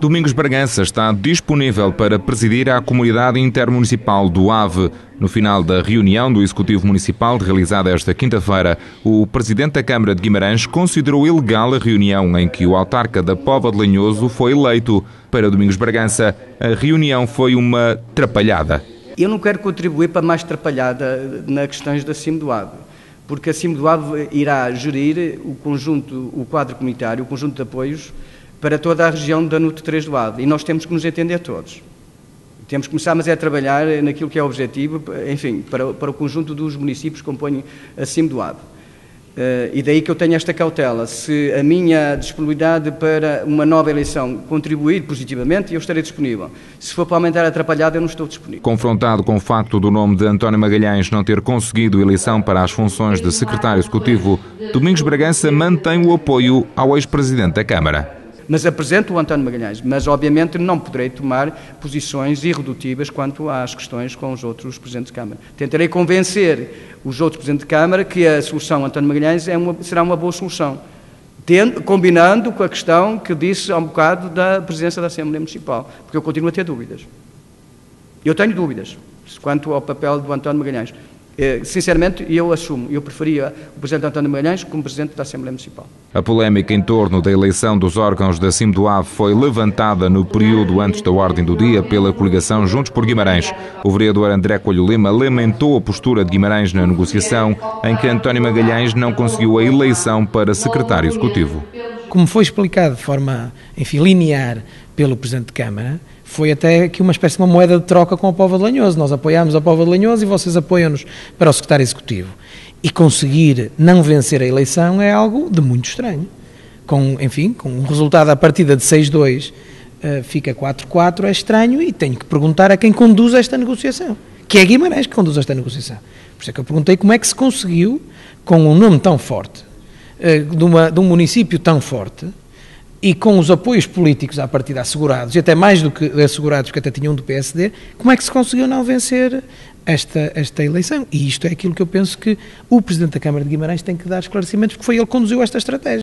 Domingos Bragança está disponível para presidir a Comunidade Intermunicipal do Ave. No final da reunião do Executivo Municipal, realizada esta quinta-feira, o Presidente da Câmara de Guimarães considerou ilegal a reunião em que o autarca da Póvoa de Lanhoso foi eleito. Para Domingos Bragança, a reunião foi uma trapalhada. Eu não quero contribuir para mais trapalhada nas questões da CIM do Ave, porque a CIM do Ave irá gerir o quadro comunitário, o conjunto de apoios para toda a região da NUT 3 do Ave, e nós temos que nos entender todos. Temos que começar, mas é a trabalhar naquilo que é o objetivo, enfim, para o conjunto dos municípios que compõem a CIM do Ave. E daí que eu tenho esta cautela. Se a minha disponibilidade para uma nova eleição contribuir positivamente, eu estarei disponível. Se for para aumentar a atrapalhada, eu não estou disponível. Confrontado com o facto do nome de António Magalhães não ter conseguido eleição para as funções de secretário executivo, Domingos Bragança mantém o apoio ao ex-presidente da Câmara. Mas apresento o António Magalhães, mas obviamente não poderei tomar posições irredutíveis quanto às questões com os outros Presidentes de Câmara. Tentarei convencer os outros Presidentes de Câmara que a solução António Magalhães será uma boa solução, combinando com a questão que disse há um bocado da presidência da Assembleia Municipal, porque eu continuo a ter dúvidas. Eu tenho dúvidas quanto ao papel do António Magalhães. Sinceramente, eu assumo, eu preferia o Presidente António Magalhães como Presidente da Assembleia Municipal. A polémica em torno da eleição dos órgãos da CIM do Ave foi levantada no período antes da ordem do dia pela coligação Juntos por Guimarães. O vereador André Coelho Lima lamentou a postura de Guimarães na negociação, em que António Magalhães não conseguiu a eleição para secretário executivo. Como foi explicado de forma, linear pelo Presidente de Câmara, foi até aqui uma espécie de uma moeda de troca com a Póvoa de Lanhoso. Nós apoiámos a Póvoa de Lanhoso e vocês apoiam-nos para o secretário executivo. E conseguir não vencer a eleição é algo de muito estranho. Com um resultado à partida de 6-2, fica 4-4, é estranho, e tenho que perguntar a quem conduz esta negociação, que é Guimarães que conduz esta negociação. Por isso é que eu perguntei como é que se conseguiu, com um nome tão forte, de um município tão forte, e com os apoios políticos à partida assegurados, e até mais do que assegurados, que até tinham do PSD, como é que se conseguiu não vencer esta eleição? E isto é aquilo que eu penso que o Presidente da Câmara de Guimarães tem que dar esclarecimentos, porque foi ele que conduziu esta estratégia.